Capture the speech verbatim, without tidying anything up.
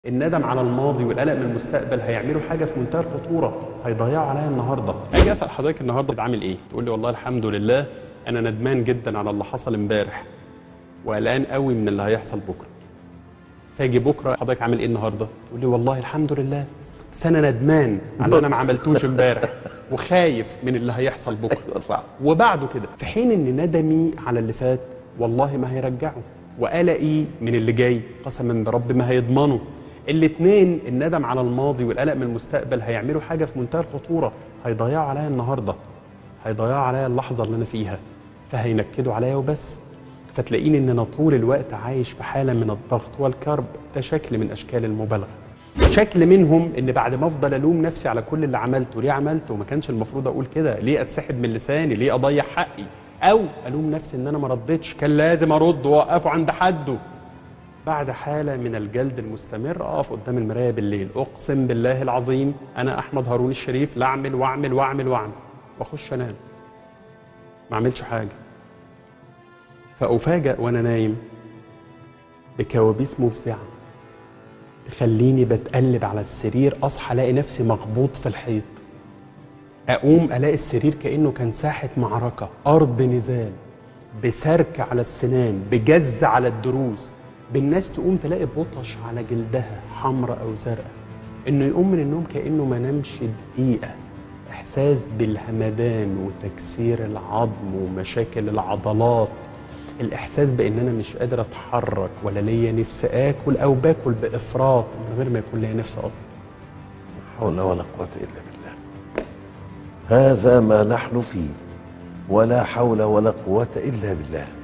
الندم على الماضي والقلق من المستقبل هيعملوا حاجه في منتهى الخطوره، هيضيعوا عليا النهارده. اجي اسال حضرتك النهارده عامل ايه؟ تقول لي والله الحمد لله انا ندمان جدا على اللي حصل امبارح وقلقان قوي من اللي هيحصل بكره. فاجي بكره حضرتك عامل ايه النهارده؟ تقول لي والله الحمد لله بس انا ندمان على اللي انا ما عملتوش امبارح وخايف من اللي هيحصل بكره. صح. وبعده كده، في حين ان ندمي على اللي فات والله ما هيرجعه، وقلقي من اللي جاي قسما برب ما هيضمنه. الاثنين، الندم على الماضي والقلق من المستقبل، هيعملوا حاجه في منتهى الخطوره، هيضيعوا عليا النهارده، هيضيعوا عليا اللحظه اللي انا فيها، فهينكدوا عليا وبس. فتلاقيني ان انا طول الوقت عايش في حاله من الضغط والكرب. ده شكل من اشكال المبالغه. شكل منهم ان بعد ما افضل الوم نفسي على كل اللي عملته، ليه عملته؟ ما كانش المفروض اقول كده، ليه اتسحب من لساني، ليه اضيع حقي؟ او الوم نفسي ان انا ما ردتش، كان لازم ارد واوقفه عند حده. بعد حاله من الجلد المستمر اقف قدام المرايه بالليل، اقسم بالله العظيم انا احمد هارون الشريف، لا اعمل واعمل واعمل واعمل واخش انام ما اعملش حاجه. فافاجئ وانا نايم بكوابيس مفزعه تخليني بتقلب على السرير، اصحى الاقي نفسي مخبوط في الحيط. اقوم الاقي السرير كانه كان ساحه معركه، ارض نزال، بسرك على السنان، بجز على الضروس، بالناس تقوم تلاقي بطش على جلدها حمراء او زرقاء. انه يقوم من النوم كانه ما نامش دقيقه، احساس بالهمدان وتكسير العظم ومشاكل العضلات، الاحساس بان انا مش قادر اتحرك ولا ليا نفس اكل او باكل بافراط من غير ما يكون ليا نفس اصلا. لا حول ولا قوة الا بالله. هذا ما نحن فيه، ولا حول ولا قوة الا بالله.